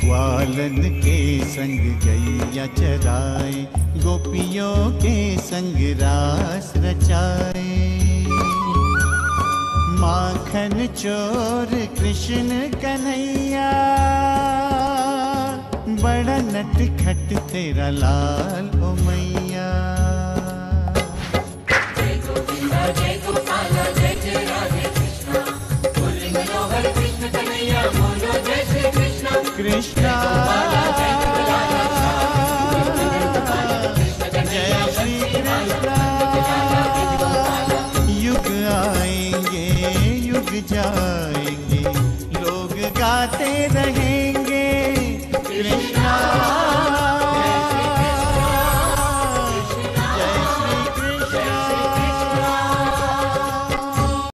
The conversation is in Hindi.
ग्वालन के संग गैया चराए, गोपियों के संग रास रचाए। माखन चोर कृष्ण कन्हैया, बड़ा नटखट तेरा लाल ओ मैया। जय गोविंदा जय गोपाला जय जय राधे कृष्णा, बोले मनोहर कृष्ण कन्हैया बोलो जय श्री कृष्णा। कृष्णा जय श्री कृष्णा। युग आएंगे युग जाएंगे, लोग गाते रहेंगे कृष्णा।